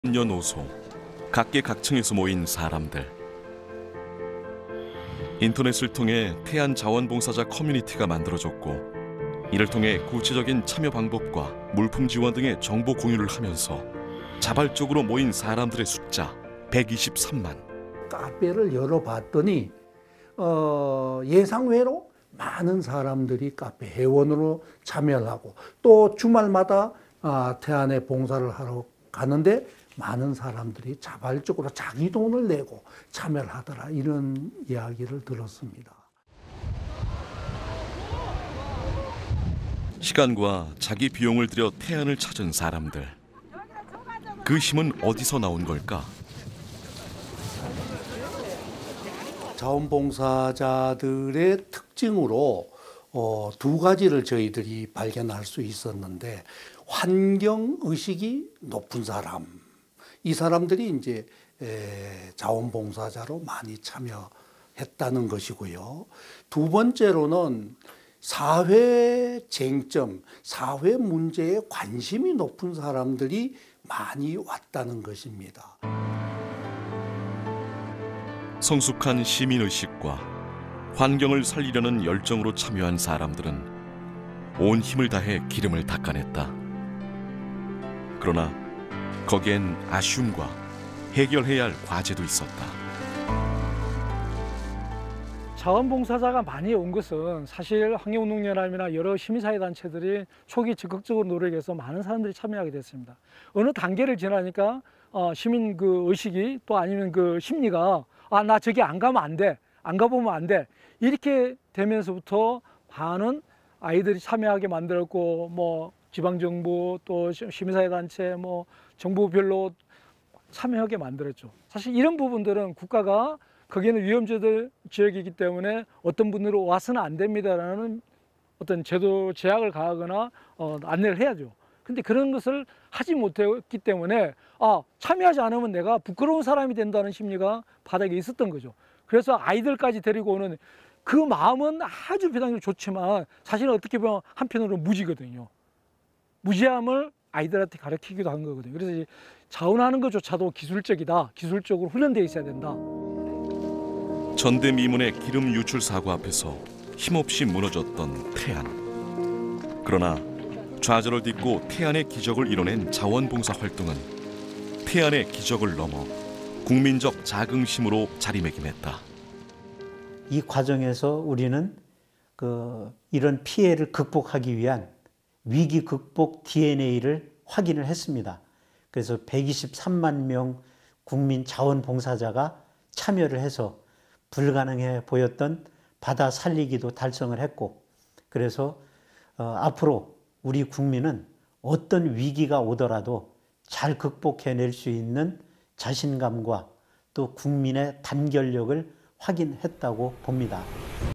연노소, 각계각층에서 모인 사람들. 인터넷을 통해 태안 자원봉사자 커뮤니티가 만들어졌고, 이를 통해 구체적인 참여 방법과 물품 지원 등의 정보 공유를 하면서 자발적으로 모인 사람들의 숫자 123만. 카페를 열어봤더니 예상외로 많은 사람들이 카페 회원으로 참여를 하고, 또 주말마다 태안에 봉사를 하러 가는데 많은 사람들이 자발적으로 자기 돈을 내고 참여를 하더라, 이런 이야기를 들었습니다. 시간과 자기 비용을 들여 태안을 찾은 사람들. 그 힘은 어디서 나온 걸까? 자원봉사자들의 특징으로 두 가지를 저희들이 발견할 수 있었는데, 환경의식이 높은 사람, 이 사람들이 이제 자원봉사자로 많이 참여했다는 것이고요. 두 번째로는 사회 쟁점, 사회 문제에 관심이 높은 사람들이 많이 왔다는 것입니다. 성숙한 시민의식과 환경을 살리려는 열정으로 참여한 사람들은 온 힘을 다해 기름을 닦아냈다. 그러나 거기엔 아쉬움과 해결해야 할 과제도 있었다. 자원봉사자가 많이 온 것은 사실 환경운동연합이나 여러 시민사회단체들이 초기 적극적으로 노력해서 많은 사람들이 참여하게 됐습니다. 어느 단계를 지나니까 시민 그 의식이, 또 아니면 그 심리가 나 저기 안 가면 안 돼, 안 가보면 안 돼, 이렇게 되면서부터 많은 아이들이 참여하게 만들었고, 뭐 지방정부 또 시민사회단체 뭐 정부별로 참여하게 만들었죠. 사실 이런 부분들은 국가가 거기는 위험지대 지역이기 때문에 어떤 분들은 와서는 안 됩니다라는 어떤 제도 제약을 가하거나 안내를 해야죠. 근데 그런 것을 하지 못했기 때문에 참여하지 않으면 내가 부끄러운 사람이 된다는 심리가 바닥에 있었던 거죠. 그래서 아이들까지 데리고 오는 그 마음은 아주 배당적으로 좋지만, 사실은 어떻게 보면 한편으로 무지거든요. 무지함을 아이들한테 가르치기도 한 거거든요. 그래서 자원하는 것조차도 기술적이다, 기술적으로 훈련되어 있어야 된다. 전대미문의 기름 유출 사고 앞에서 힘없이 무너졌던 태안. 그러나 좌절을 딛고 태안의 기적을 이뤄낸 자원봉사 활동은 태안의 기적을 넘어 국민적 자긍심으로 자리매김했다. 이 과정에서 우리는 이런 피해를 극복하기 위한 위기 극복 DNA를 확인을 했습니다. 그래서 123만 명 국민 자원봉사자가 참여를 해서 불가능해 보였던 바다 살리기도 달성을 했고, 그래서 앞으로 우리 국민은 어떤 위기가 오더라도 잘 극복해낼 수 있는 자신감과 또 국민의 단결력을 확인했다고 봅니다.